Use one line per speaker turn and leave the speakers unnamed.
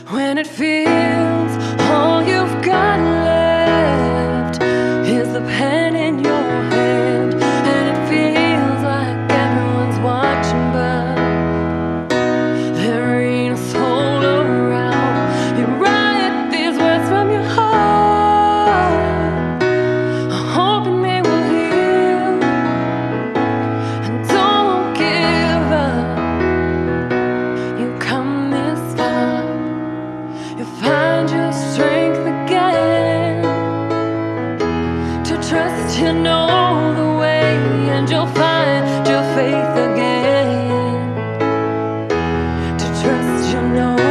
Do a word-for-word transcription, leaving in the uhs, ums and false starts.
When it feels all you've got left is the pen in your hand, and it feels like everyone's watching, but there ain't a soul around. You write these words from your heart, hoping they will heal. And don't give up. You come this far, you find your strength again to trust you know the way, and you'll find your faith again to trust you know